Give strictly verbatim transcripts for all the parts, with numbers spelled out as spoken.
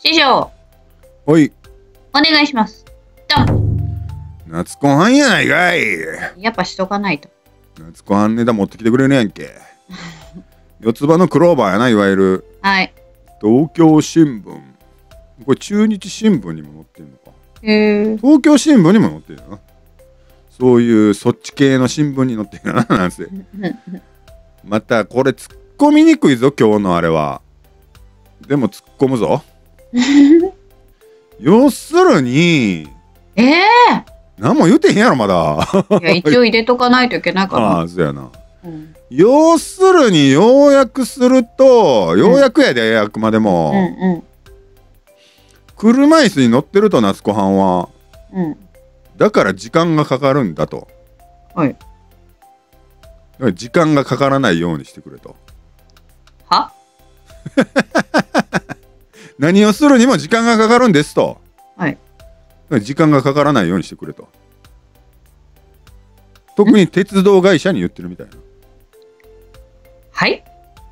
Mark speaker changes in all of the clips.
Speaker 1: 師匠、
Speaker 2: おい、
Speaker 1: お願いします。ドン。
Speaker 2: 夏子はんやないかい。
Speaker 1: やっぱしとかないと。
Speaker 2: 夏子はんネタ持ってきてくれるやんけ。四つ葉のクローバーやな、いわゆる。
Speaker 1: はい。
Speaker 2: 東京新聞。これ中日新聞にも載ってんのか。
Speaker 1: へえ。
Speaker 2: 東京新聞にも載ってるな。そういうそっち系の新聞に載ってるな、なんせ。またこれ突っ込みにくいぞ、今日のあれは。でも突っ込むぞ。要するに、
Speaker 1: ええ
Speaker 2: 何も言うてへんやろ、まだ。
Speaker 1: いや、一応入れとかないといけないか
Speaker 2: あ
Speaker 1: ら。
Speaker 2: あ、そうやな。
Speaker 1: うん、
Speaker 2: 要するに、要約すると、ようやくやで、あくまでも。
Speaker 1: うんうん
Speaker 2: 車椅子に乗ってると、夏子はんは。
Speaker 1: うん。
Speaker 2: だから時間がかかるんだと。
Speaker 1: はい。
Speaker 2: だから時間がかからないようにしてくれと。
Speaker 1: は
Speaker 2: 何をするにも時間がかかるんですと。
Speaker 1: はい。
Speaker 2: 時間がかからないようにしてくれと。特に鉄道会社に言ってるみたいな。
Speaker 1: はい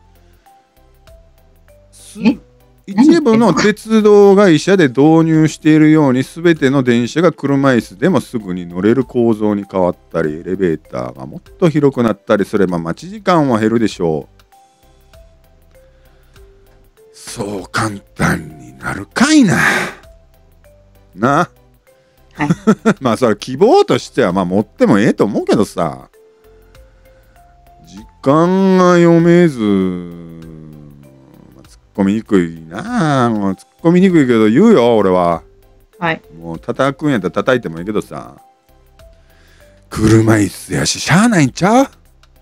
Speaker 2: す一部の鉄道会社で導入しているように、すべての電車が車椅子でもすぐに乗れる構造に変わったり、エレベーターがもっと広くなったりすれば待ち時間は減るでしょう。そう簡単になるかいな。な。
Speaker 1: はい、
Speaker 2: まあそれ希望としてはまあ持ってもええと思うけどさ、時間が読めず、まあ、突っ込みにくいなあ。もう突っ込みにくいけど言うよ、俺は。
Speaker 1: はい。
Speaker 2: もう叩くんやったら叩いてもいいけどさ、車椅子やししゃあないんちゃう？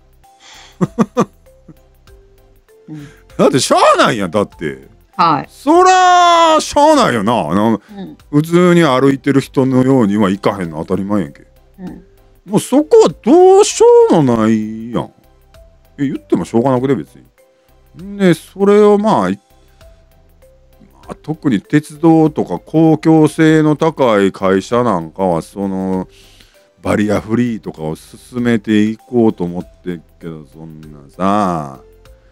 Speaker 1: うん、
Speaker 2: だってしゃあないやん、だって。
Speaker 1: はい。
Speaker 2: そらしゃあないよな。あの、
Speaker 1: うん、
Speaker 2: 普通に歩いてる人のようにはいかへんの当たり前やんけ。
Speaker 1: うん、
Speaker 2: もうそこはどうしようもないやん。え、言ってもしょうがなくて別に。で、それをまあ、まあ、特に鉄道とか公共性の高い会社なんかはそのバリアフリーとかを進めていこうと思ってるけど、そんなさ、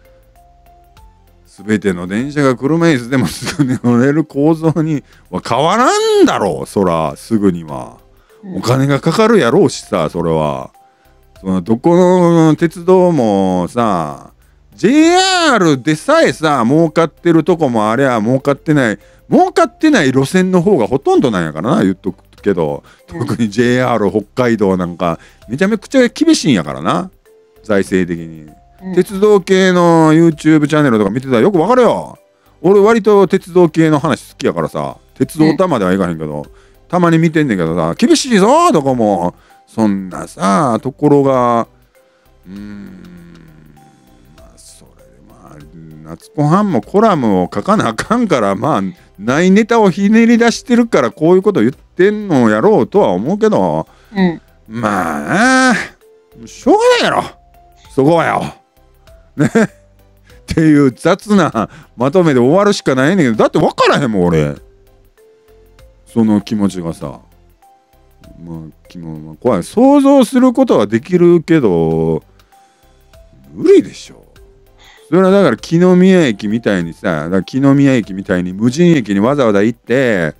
Speaker 2: 全ての電車が車椅子でもすぐに乗れる構造には変わらんだろう。そらすぐにはお金がかかるやろうしさ、それはそのどこの鉄道もさ、 ジェイアール でさえさ儲かってるとこもありゃ儲かってない儲かってない路線の方がほとんどなんやからな、言っとくけど、特に ジェイアール 北海道なんかめちゃめちゃ厳しいんやからな、財政的に。うん、鉄道系の YouTube チャンネルとか見てたらよくわかるよ。俺割と鉄道系の話好きやからさ、鉄道たまではいかへんけど、たまに見てんねんけどさ、厳しいぞどこも。そんなさところが、うーん、まあそれでまあ夏子はんもコラムを書かなあかんから、まあないネタをひねり出してるからこういうこと言ってんのやろうとは思うけど、
Speaker 1: うん、
Speaker 2: まあしょうがないやろそこはよ。ねっていう雑なまとめで終わるしかないねんけど、だって分からへんもん俺、その気持ちがさ。まあ、気も怖い。想像することはできるけど無理でしょ。それはだから木の宮駅みたいにさ、だから木の宮駅みたいに無人駅にわざわざ行って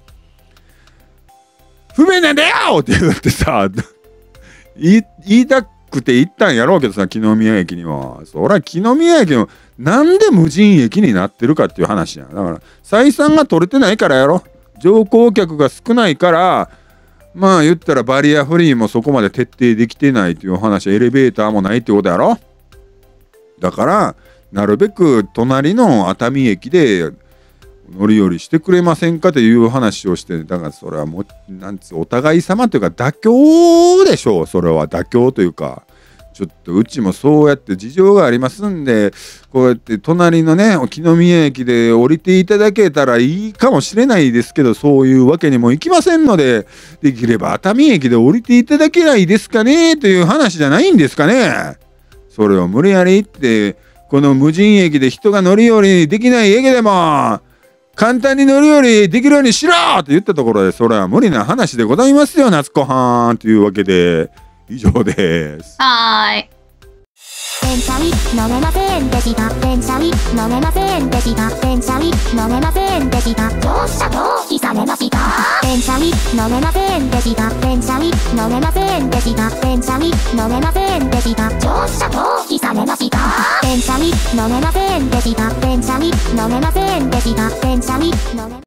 Speaker 2: 不便なんだよって言ってさ言い、言いたくて行ったんやろうけどさ、木の宮駅には。そりゃ木の宮駅もなんで無人駅になってるかっていう話や。だから採算が取れてないからやろ。乗降客が少ないから、まあ言ったらバリアフリーもそこまで徹底できてないという話、エレベーターもないってことやろ。だからなるべく隣の熱海駅で乗り降りしてくれませんかという話をして、だからそれはもうなんつうお互い様というか妥協でしょう。それは妥協というか、ちょっとうちもそうやって事情がありますんで、こうやって隣のね沖宮駅で降りていただけたらいいかもしれないですけど、そういうわけにもいきませんので、できれば熱海駅で降りていただけないですかねという話じゃないんですかね。それを無理やり言ってこの無人駅で人が乗り降りできない駅でも簡単に乗り降りできるようにしろって言ったところで、それは無理な話でございますよ、夏子はんというわけで以上です。
Speaker 1: はーい。
Speaker 3: 電車に乗れませんでした。電車に乗れませんでした。電車に乗れませんでした。 でした。乗車拒否されました。電車に乗れませんでした。電車に乗れませんでした。電車に乗れませんでした。乗車拒否されました。電車に乗れませんでした。電車に乗れませんでした。電車に乗れ